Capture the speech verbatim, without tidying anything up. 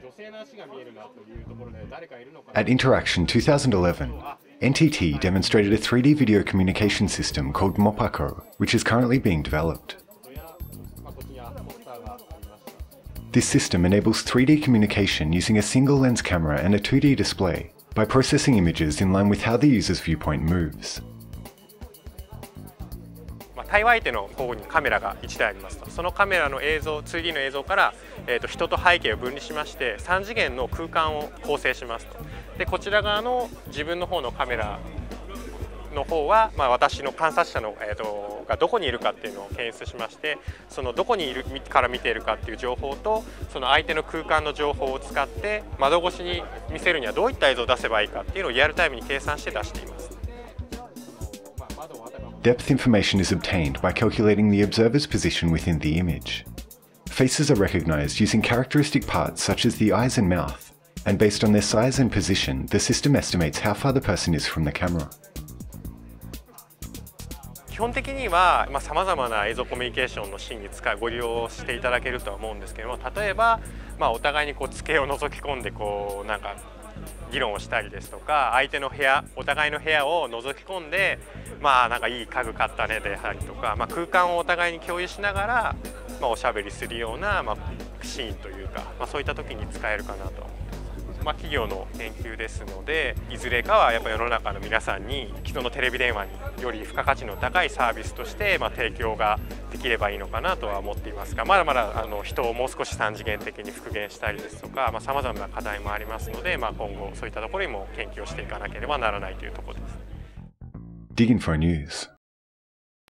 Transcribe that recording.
At Interaction twenty eleven, N T T demonstrated a three D video communication system called Mopako, which is currently being developed. This system enables three D communication using a single lens camera and a two D display by processing images in line with how the user's viewpoint moves. 対話相手の方にカメラがいちだいありますと、そのカメラの映像 ツーディー の映像から、えー、と人と背景を分離しましてさん次元の空間を構成しますと。でこちら側の自分の方のカメラの方は、まあ、私の観察者の、えー、とがどこにいるかっていうのを検出しまして、そのどこにいるから見ているかっていう情報とその相手の空間の情報を使って窓越しに見せるにはどういった映像を出せばいいかっていうのをリアルタイムに計算して出しています。 Depth information is obtained by calculating the observer's position within the image. Faces are recognized using characteristic parts such as the eyes and mouth, and based on their size and position, the system estimates how far the person is from the camera. 基本的にはさまざまな映像コミュニケーションのシーンに使いご利用していただけるとは思うんですけども、例えば、まあ、お互いにこう机を覗き込んでこうなんか議論をしたりですとか、相手の部屋お互いの部屋を覗き込んでまあなんかいい家具買ったねでありとか、まあ、空間をお互いに共有しながら、まあ、おしゃべりするような、まあ、シーンというか、まあ、そういった時に使えるかなと思ってます。まあ、企業の研究ですので、いずれかはやっぱ世の中の皆さんに既存のテレビ電話により付加価値の高いサービスとして、まあ、提供ができればいいのかなとは思っていますが、まだまだあの人をもう少しさん次元的に復元したりですとか、さまざ、まな課題もありますので、まあ、今後そういったところにも研究をしていかなければならないというところです。 Dig Info News